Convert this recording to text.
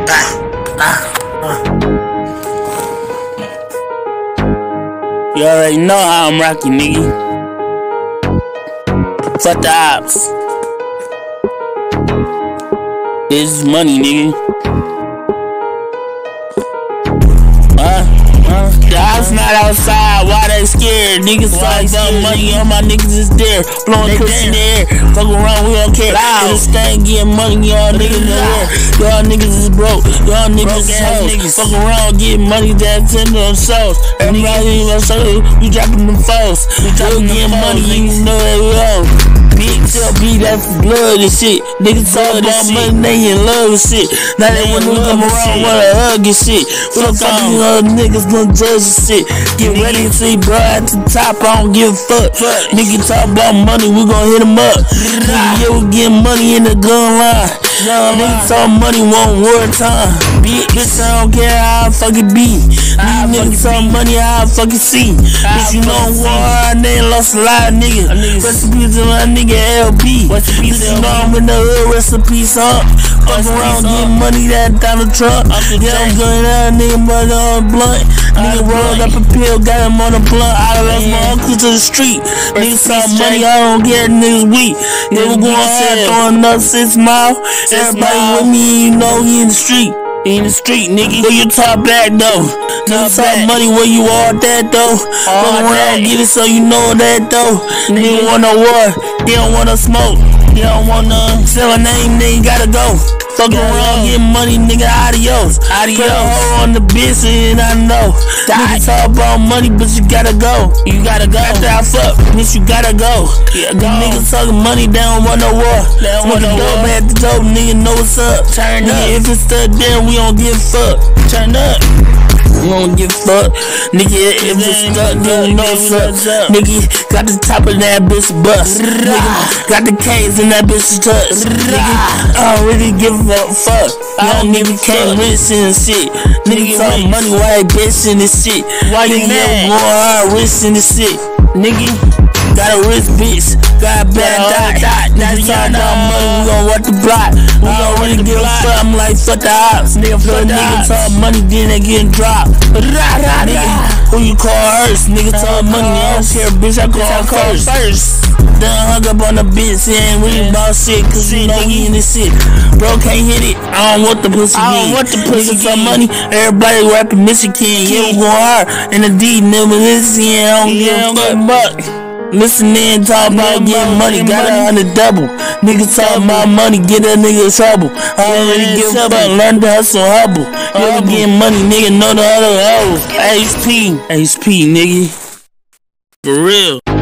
You already know how I'm rocking, nigga. Fuck the ops. This is money, nigga. The ops not outside, why they scared? Niggas talk about money, all my niggas is there. Blowing pussy in the air, fuck around, we don't care. This thing getting money, y'all niggas nowhere. Y'all niggas is broke, y'all niggas is hoes. Fuck around, getting money that's in them souls. Everybody in my soul, we dropping them foes. We getting money, you know that we own. C.o.b, that's blood and shit. Niggas talk about money, they in love and shit. Now they wanna come around, wanna hug and shit. We don't talk to these other niggas, don't judge and shit. Get ready to see, bro, at the top, I don't give a fuck. Niggas talk about money, we gon' hit them up. Yeah, we getting money in the gun line. Niggas talk money, want war time. Bitch, I don't care how I fucking be. These niggas talk money, how I fucking see. Bitch, you know war, they lost a lot of niggas. Rest in peace to my nigga LB. Bitch, you know I'm in the hood, rest in peace, huh? Fuck around, getting money that Donald Trump. Yeah, I'm going out, nigga, money on blunt. Nigga rolled up a pill, got him on a blunt. I lost my uncle to the street. Niggas talk money, I don't get niggas weak. Nigga going hard, throwing up 6 mile. Everybody with me, you know he in the street. He in the street, nigga. Where you talk back though? Niggas talk money, where you all that though? Fuck around, get it so you know that though. Nigga want no war, he don't wanna smoke. He don't wanna sell a name, nigga gotta go. Fuck around, get money, nigga, adios. Put a hoe on the bitch and I know. Niggas talk about money, but you gotta go. You gotta go. After I fuck, bitch, you gotta go. The niggas talking money, they don't want no war. Smoking dope at the dope, nigga know what's up. Turn up. If it's stuck there, we don't give a fuck. Turn up. We don't give a fuck. Nigga, if it's stuck, then we know what's up. Nigga, got the top of that bitch bust. Nigga, got the K's in that bitch touch. Nigga, I don't really give a fuck. I don't even care rich and shit. Nigga talk money, why they bitch in this shit? Why you never going hard rich in this shit? Nigga, got a rich bitch, got a bad dot. Niggas talk about money, we gon' walk the block. We gon' really give a fuck, I'm like fuck the ops. Nigga talk money, then they getting dropped. Nigga, who you call Hearst? Nigga talk money, I don't care, bitch, I call first. Done hung up on the bitch, he ain't really about shit, cause you know we in this shit. Bro can't hit it, I don't want the pussy again. Nigga talk money, everybody rapping Michigan. Yeah, we going hard, and the D never listen, I don't give a fuck. Listen in, talk about getting money, got it on the double. Niggas talk about money, get a nigga in trouble. I don't really give a fuck, learn to hustle humble. You ever getting money, nigga, know the other hoes. HP, nigga. For real.